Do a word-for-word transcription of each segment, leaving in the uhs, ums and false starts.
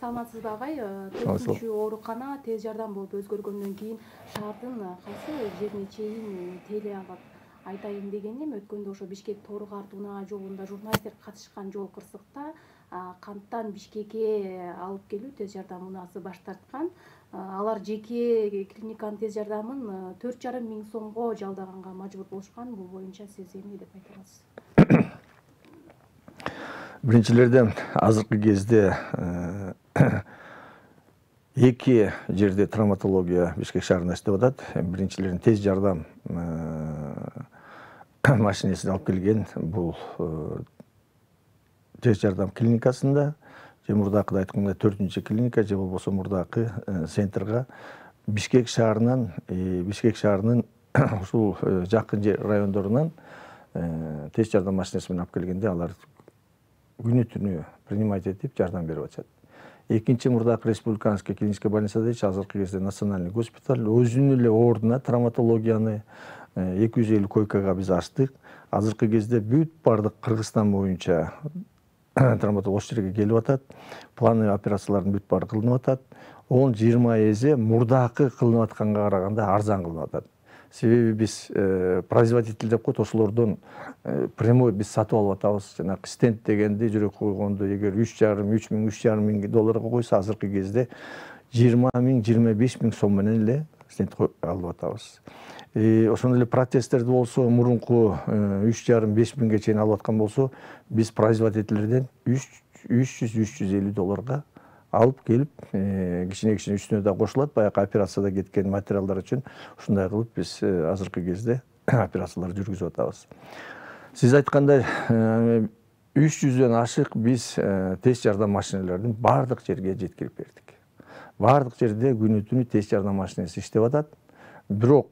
Саламатсызбы агай? Төртүнчү оорукана тез жардам болуп өзгөргөндөн кийин шаардын кайсы жерине чейин теле алып айтайын дегеним, өткөндө ошо Бишкек Тору-Карт унаа жолунда журналисттер катышкан жол кырсыкта Канттан Бишкекке алып келүү тез жардам унаасы баш тарткан. Алар жеке клиниканын тез жардамын төрт жарым миң сомго жалдаганга мажбур болушкан. Бул боюнча сиз эмне деп айта аласыз? Биринчилерден азыркы кезде эки жерде травматология Бишкек шаарында иштеп атат. Биринчилерден тез жардам машинесин алып келген бул тез жардам клиникасында, же мурдакыда айтканда төртүнчү клиника, же болбосо мурдакы центрга Бишкек шаарынан, Бишкек шаарынын ушул жакын райондорунан тез жардам машинеси менен алып келгенде алар күнү түнү принимать этип жардам берип атышат. Экинчи мурдакы республиканский клиническая больницада азыркы кезде национальный госпиталь өзүнүн эле ордуна травматологияны эки жүз элүү койкага биз ачтык. Азыркы кезде бүт бардык Кыргызстан боюнча травматолог ошол жерге келип атат. Плановый операциялардын бүт баары кылынып атат. он жыйырма эсе мурдакы кылынып атканга караганда арзан кылынып атат. Себеби биз производитель деп коет, ошолордон прямой биз сатып алып атабыз. Жанагы стенд дегенди жүрөк койгонду эгер үч жарым, үч миң, үч жарым миң долларга койсо, азыркы кезде жыйырма миң, жыйырма беш миң сом менен эле стенд алып атабыз. Ошондой эле протездерди болсо, мурунку үч жарым, беш миңге чейин алып аткан болсо, биз производительдерден үч жүз, үч жүз элүү долларга алып келип, кичине-кичине үстүнө да кошулат. Баягы операцияда кеткен материалдар үчүн ушундай кылып биз азыркы кезде операцияларды жүргүзүп атабыз. Сиз айткандай, үч жүздөн ашык биз тез жардам машинелерин бардык жерге жеткирип бердик. Бардык жерде күнү түнү тез жардам машинеси иштеп атат. Бирок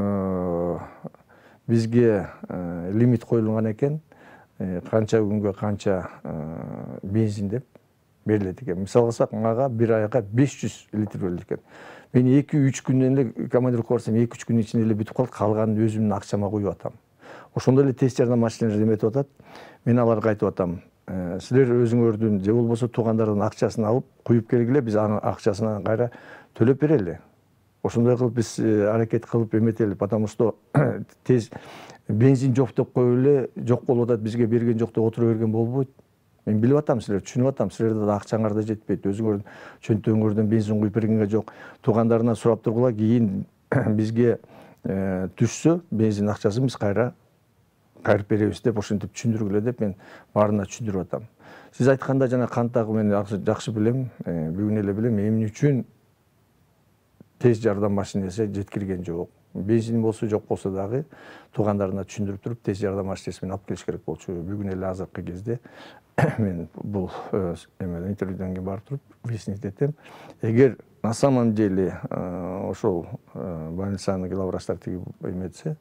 бизге лимит коюлган экен, канча күнгө канча бензин деп берилет экен. Мисал алсак, мага бир айга беш жүз литр берилет экен. Мен эки үч күндөн эле командировка барсам, эки үч күндүн ичинде эле бүтүп калат, калганын өзүмдүн акчама куюп атам. Ошондой эле тез жардам машиналары эметип атат. Мен аларга айтып атам, силер өзүңөрдүн же болбосо туугандардын акчасын алып куюп келгиле, биз анын акчасын кайра төлөп берели. Ошондой кылып биз аракет кылып эметели, потому что тез бензин жок деп коюп эле, жок болуп атат, бизге берген жок деп отура берген болбойт. Мен билип атам, силер түшүнүп атам, силерде да акчаңар да жетпейт, өзүңөрдүн чөнтөгүңөрдөн бензин куюп бергенге жок. Туугандарынан сурап тургула, кийин бизге түшсө бензин акчасын биз кайра кайрып беребиз деп ошентип түшүндүргүлө деп мен баарына түшүндүрүп атам. Сиз айтканда жана Канттагы мен жакшы билем, бүгүн эле билем, эмне үчүн тез жардам машинеси жеткирген жок. Бензин болсо жок болсо дагы туугандарына түшүндүрүп туруп тез жардам машинеси менен алып келиш керек болчу. Бүгүн эле азыркы кезде мен бул эмеден интервьюдан кийин барып туруп выяснить этем. Эгер на самом деле ошол больницаны главврачтар тиги эметсе,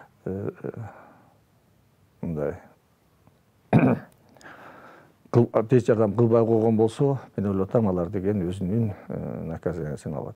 мындай тез жардам кылбай койгон болсо, мен ойлоп атам, алар деген өзүнүн наказаниясын алат.